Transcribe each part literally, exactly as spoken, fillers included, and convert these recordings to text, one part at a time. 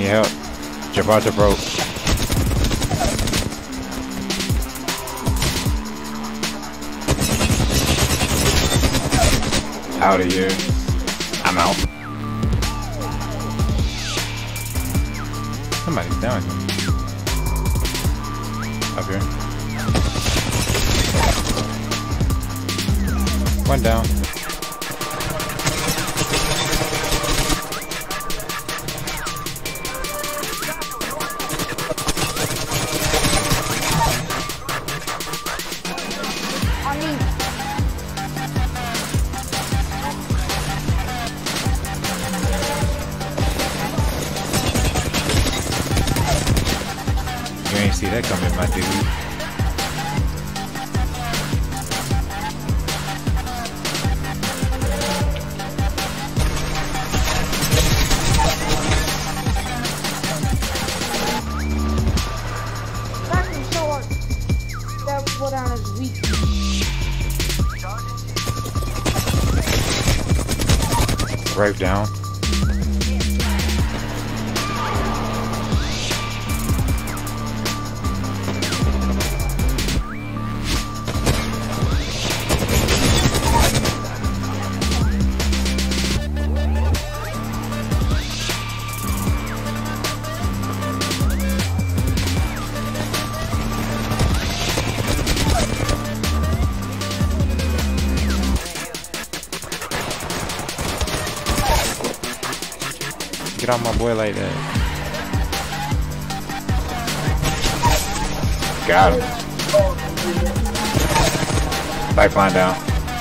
need help. Gibraltar broke. Out of here. I'm out. Somebody's down here. Up here. One down. You ain't see that coming, my dude. Right down. Get on my boy like that. Got him. Lifeline down.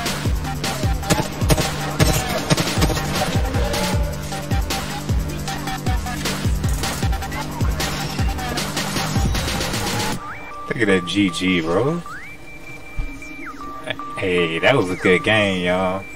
Look at that G G, bro. Hey, that was a good game, y'all.